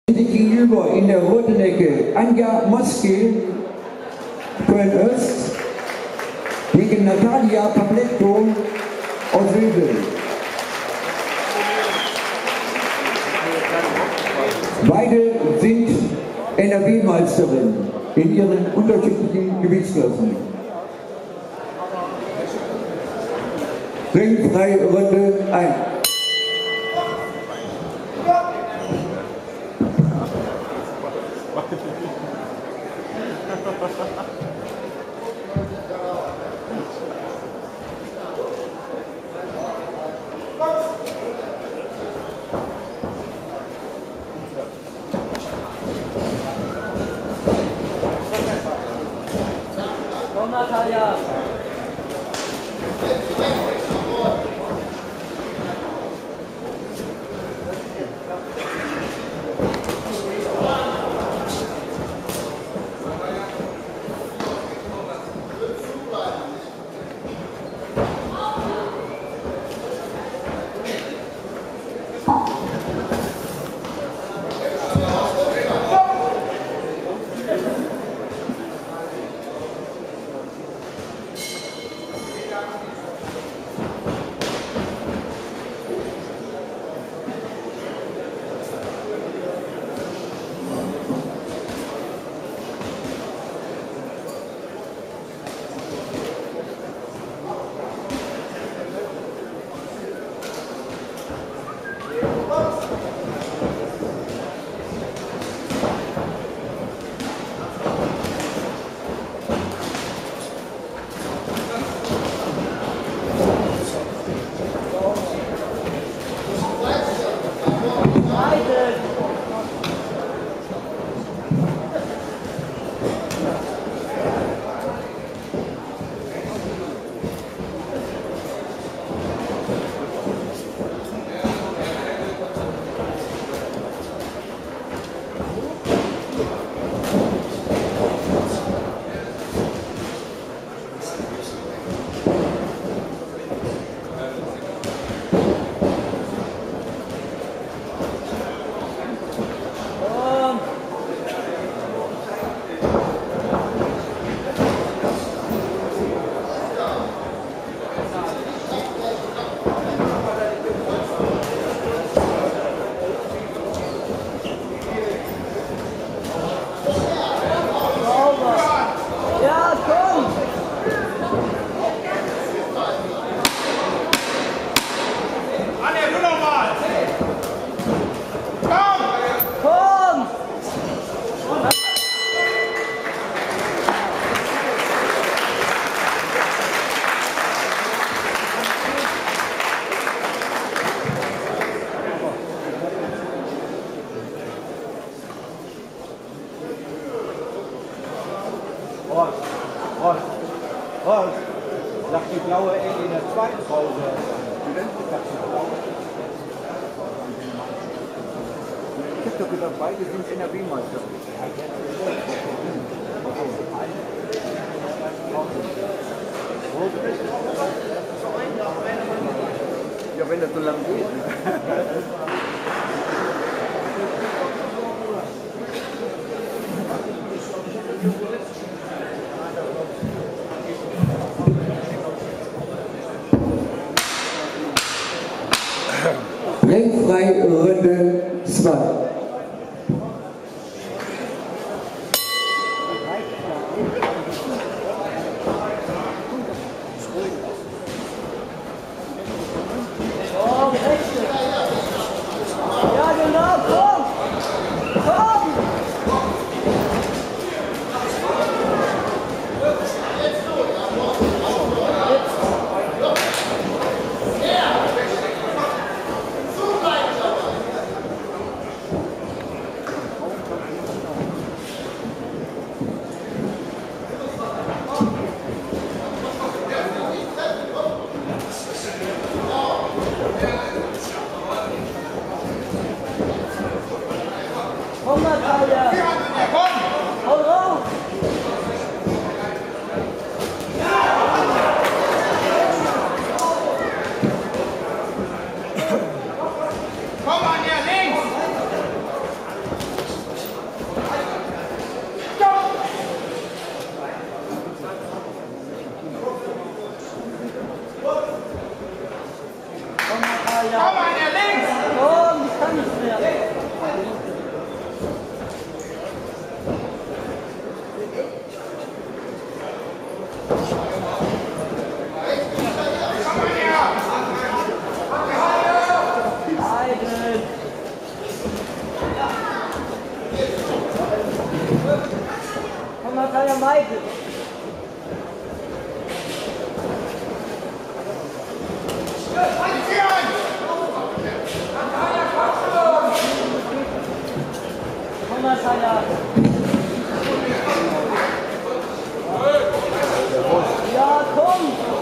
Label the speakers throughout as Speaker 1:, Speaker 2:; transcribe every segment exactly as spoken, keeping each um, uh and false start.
Speaker 1: Gegenüber in der roten Ecke Anja Moske, Köln-Öst, gegen Natalia Pavletko aus Wesel. Beide sind N R W-Meisterin in ihren unterschiedlichen Gewichtsklassen. Ringfrei Runde eins.
Speaker 2: Komm, Natalia!
Speaker 3: Horst, Horst, Horst, sagt die blaue Ecke in der zweiten Pause. Ich hab doch gesagt, beide sind N R W-Meister. Ja, wenn das so lang geht.
Speaker 1: Ringfrei Runde zwei.
Speaker 2: Ja, genau, komm! Komm! Komm, Natalia! Komm! Hau raus!
Speaker 4: Komm, Anja, links!
Speaker 2: Komm, Natalia, Michael. Komm, Natalia. Ja, komm.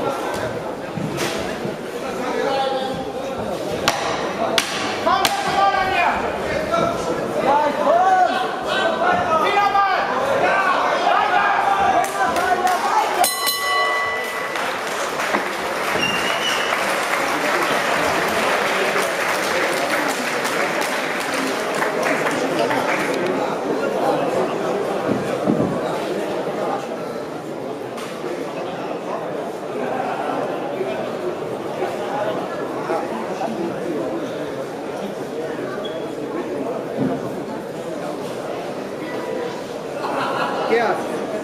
Speaker 3: Gerd.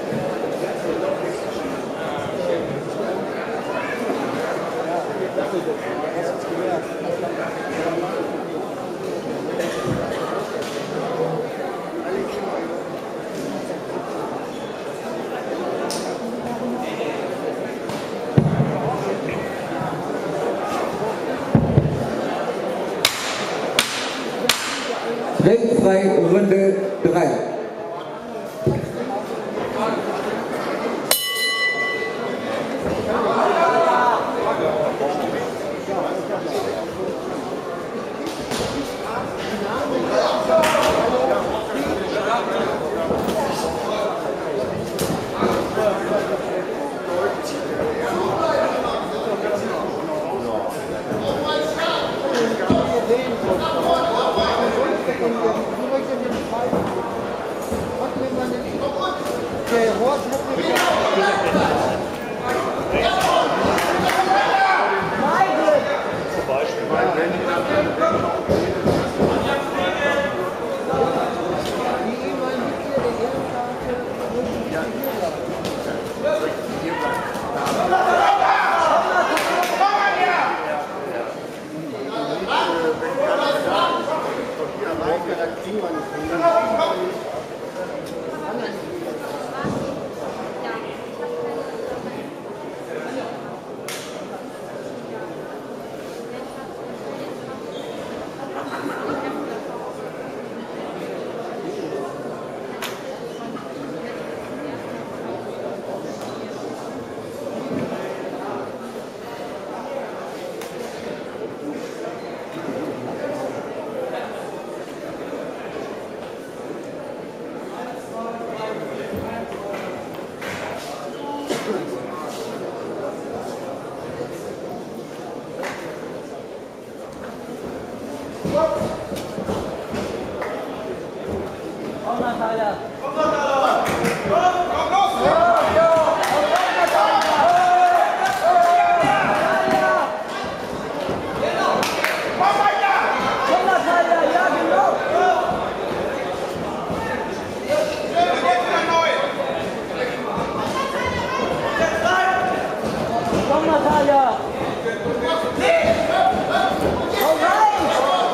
Speaker 1: Regelfrei Runde drei.
Speaker 2: Komm, Natalia. Komm, Natalia, ja, genau. Komm, Natalia. Komm rein.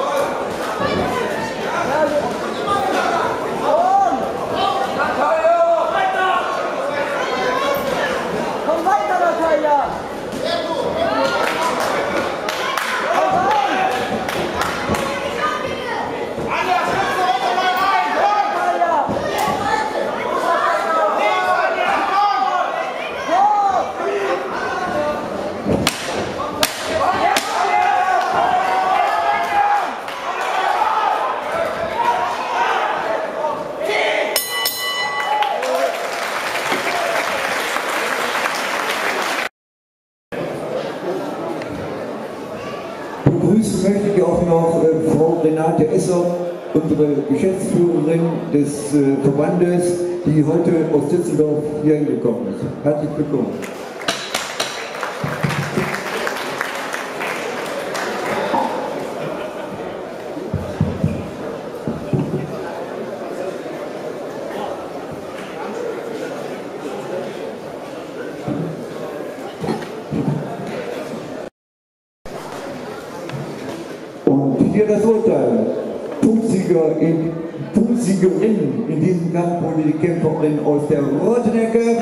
Speaker 2: Komm weiter, Natalia! Komm rein! Natalia!
Speaker 1: Begrüßen möchte ich auch noch äh, Frau Renate Esser, unsere Geschäftsführerin des äh, Verbandes, die heute aus Düsseldorf hierhin gekommen ist. Herzlich willkommen. Und hier das Urteil. Punksieger in, Punksiegerin in diesem Kampf wir die Kämpferin aus der roten Ecke,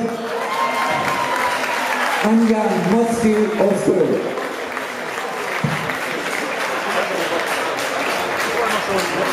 Speaker 1: Anja Motzki aus Köln.